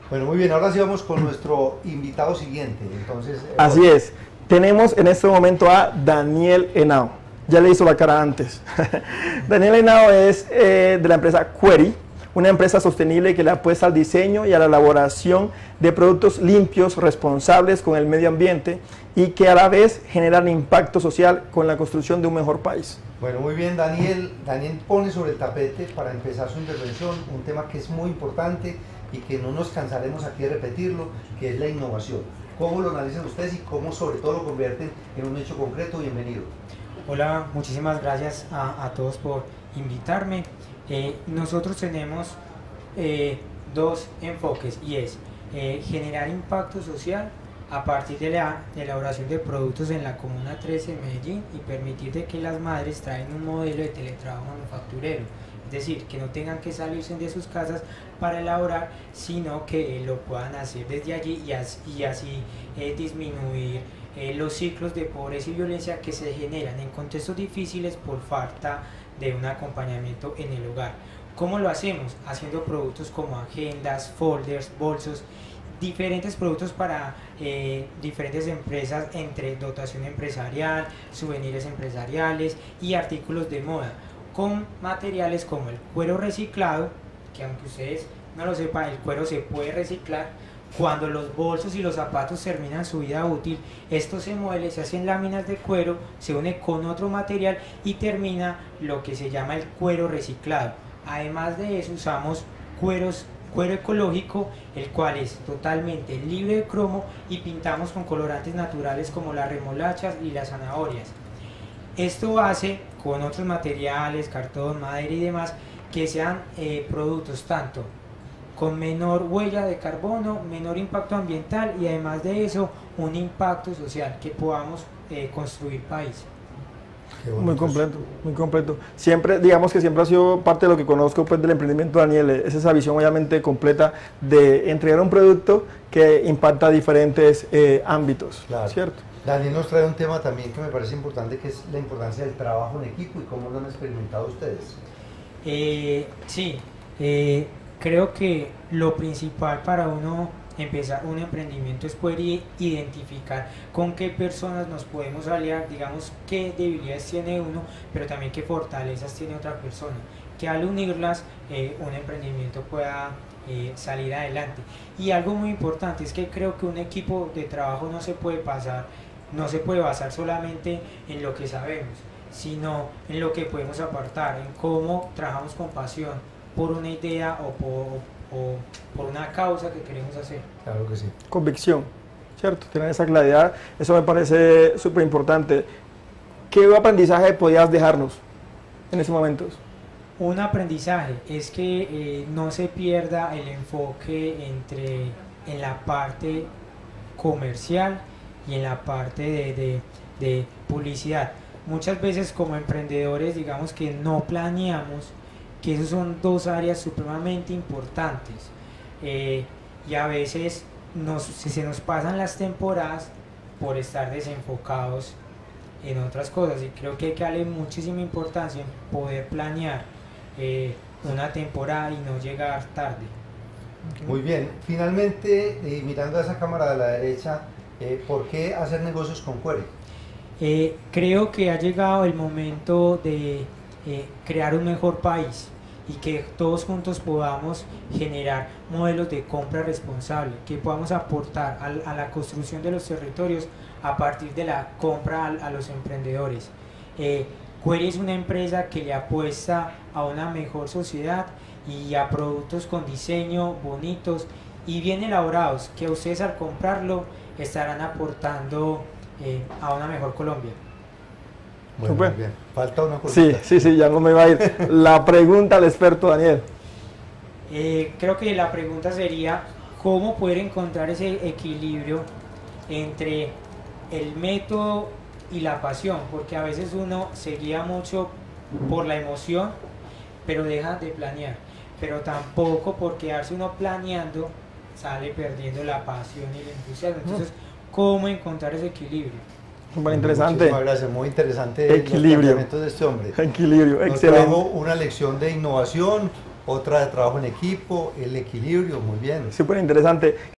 Bueno, muy bien, ahora sí vamos con nuestro invitado siguiente. Entonces, Así es, tenemos en este momento a Daniel Henao. Ya le hizo la cara antes. Daniel Henao es de la empresa Query, una empresa sostenible que le apuesta al diseño y a la elaboración de productos limpios, responsables con el medio ambiente y que a la vez generan impacto social con la construcción de un mejor país. Bueno, muy bien, Daniel. Daniel pone sobre el tapete, para empezar su intervención, un tema que es muy importante y que no nos cansaremos aquí de repetirlo, que es la innovación. ¿Cómo lo analizan ustedes y cómo sobre todo lo convierten en un hecho concreto? Bienvenido. Hola, muchísimas gracias a todos por invitarme. Nosotros tenemos dos enfoques y es generar impacto social a partir de la elaboración de productos en la Comuna 13 de Medellín y permitir de que las madres traen un modelo de teletrabajo manufacturero, es decir, que no tengan que salirse de sus casas para elaborar, sino que lo puedan hacer desde allí y así disminuir los ciclos de pobreza y violencia que se generan en contextos difíciles por falta de un acompañamiento en el hogar. ¿Cómo lo hacemos? Haciendo productos como agendas, folders, bolsos, diferentes productos para diferentes empresas, entre dotación empresarial, souvenirs empresariales y artículos de moda, con materiales como el cuero reciclado, que aunque ustedes no lo sepan, el cuero se puede reciclar. Cuando los bolsos y los zapatos terminan su vida útil, esto se muele, se hacen láminas de cuero, se une con otro material y termina lo que se llama el cuero reciclado. Además de eso usamos cuero ecológico, el cual es totalmente libre de cromo y pintamos con colorantes naturales como las remolachas y las zanahorias. Esto hace con otros materiales, cartón, madera y demás, que sean productos tanto con menor huella de carbono, menor impacto ambiental y además de eso un impacto social, que podamos construir país. Muy completo, muy completo. Siempre, digamos que siempre ha sido parte de lo que conozco pues, del emprendimiento de Daniel, es esa visión obviamente completa de entregar un producto que impacta diferentes ámbitos, Claro. ¿cierto? Daniel nos trae un tema también que me parece importante, que es la importancia del trabajo en equipo y cómo lo han experimentado ustedes. Sí, creo que lo principal para uno empezar un emprendimiento es poder identificar con qué personas nos podemos aliar, digamos qué debilidades tiene uno, pero también qué fortalezas tiene otra persona, que al unirlas un emprendimiento pueda salir adelante. Y algo muy importante es que creo que un equipo de trabajo no se puede basar solamente en lo que sabemos, sino en lo que podemos aportar, en cómo trabajamos con pasión por una idea o por una causa que queremos hacer. Claro que sí. Convicción, ¿cierto? Tener esa claridad, eso me parece súper importante. ¿Qué aprendizaje podías dejarnos en ese momento? Un aprendizaje es que no se pierda el enfoque en la parte comercial y en la parte de publicidad. Muchas veces como emprendedores digamos que no planeamos que esas son dos áreas supremamente importantes y a veces se nos pasan las temporadas por estar desenfocados en otras cosas, y creo que hay que darle muchísima importancia en poder planear una temporada y no llegar tarde. Muy bien, finalmente, mirando a esa cámara de la derecha, ¿por qué hacer negocios con Query? Creo que ha llegado el momento de crear un mejor país y que todos juntos podamos generar modelos de compra responsable, que podamos aportar a la construcción de los territorios a partir de la compra a los emprendedores. Query es una empresa que le apuesta a una mejor sociedad y a productos con diseño bonitos y bien elaborados, que ustedes al comprarlo estarán aportando a una mejor Colombia. Bueno, muy bien. Falta una cosa. Sí, ya no me va a ir. La pregunta al experto Daniel. Creo que la pregunta sería cómo poder encontrar ese equilibrio entre el método y la pasión, porque a veces uno se guía mucho por la emoción, pero deja de planear, pero tampoco por quedarse uno planeando sale perdiendo la pasión y el entusiasmo. Entonces, ¿cómo encontrar ese equilibrio? Súper interesante. Muchísimas gracias, muy interesante Equilibrio. los planteamientos de este hombre. Equilibrio, Nos excelente. trajo una lección de innovación, otra de trabajo en equipo, el equilibrio, muy bien. Súper interesante.